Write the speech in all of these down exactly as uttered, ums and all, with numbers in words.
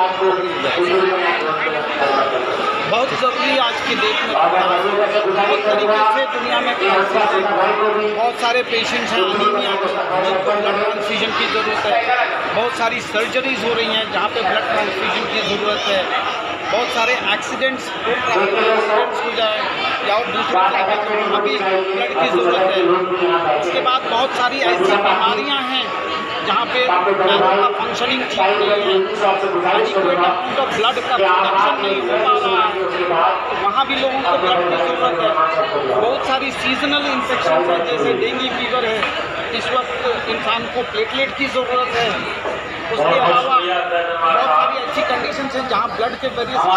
बहुत ज़रूरी आज की डेट में बहुत तरीके से दुनिया में बहुत सारे पेशेंट्स हैं अनीमिया जिनको ब्लड ट्रांसफ्यूजन की ज़रूरत है। बहुत सारी सर्जरीज हो रही हैं जहाँ पे ब्लड ट्रांसफ्यूजन की ज़रूरत है। बहुत सारे एक्सीडेंट्स एक्सीडेंट्स हो जाए या और दूसरे तरीके से वहाँ भी ब्लड की ज़रूरत है। उसके बाद बहुत सारी ऐसी बीमारियाँ हैं जहाँ पे का फंक्शनिंग ठीक नहीं है, एडिक्वेट अमाउंट ऑफ ब्लड का प्रोडक्शन नहीं हो पा रहा है, तो वहाँ भी लोगों को ब्लड की ज़रूरत है। बहुत सारी सीजनल इन्फेक्शन हैं जैसे डेंगू फीवर है, इस वक्त इंसान को प्लेटलेट की ज़रूरत है। उसके अलावा बहुत सारी अच्छी कंडीशंस हैं जहाँ ब्लड के वजह से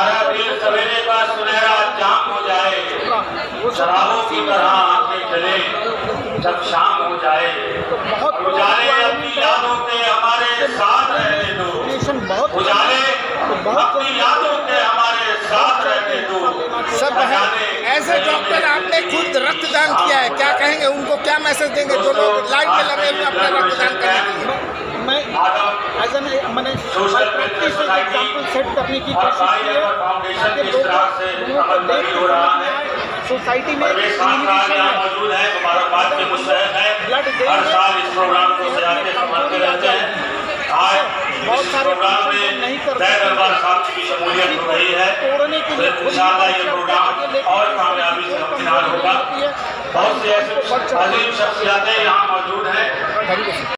जब शाम हो जाए तो बहुत उजाले अपनी यादों के हमारे साथ रहने दो, बहुत उजाले अपनी यादों के हमारे साथ रहने दो। सब है ऐसे डॉक्टर, आपने खुद रक्तदान किया है, क्या कहेंगे उनको, क्या मैसेज देंगे जो लोग लाइन में लगे हुए अपने रक्तदान करने के लिए? मैं एज एन मैंने प्रैक्टिस एग्जाम्पल सेट करने की कोशिश की है ताकि लोगों को देख के सोसाइटी में मौजूद है, मुबारकबाद के मुस्तहक है। ब्लड हर साल इस प्रोग्राम को सजाते संभालते रहते हैं। आज बहुत सारे नहीं कर दरबार साहब की शमूलियत हो रही है, तोड़ने के लिए इंशाअल्लाह ये प्रोग्राम और कामयाबी से इख्तियार होगा। बहुत से ऐसे अजीम शख्सियतें यहाँ मौजूद हैं।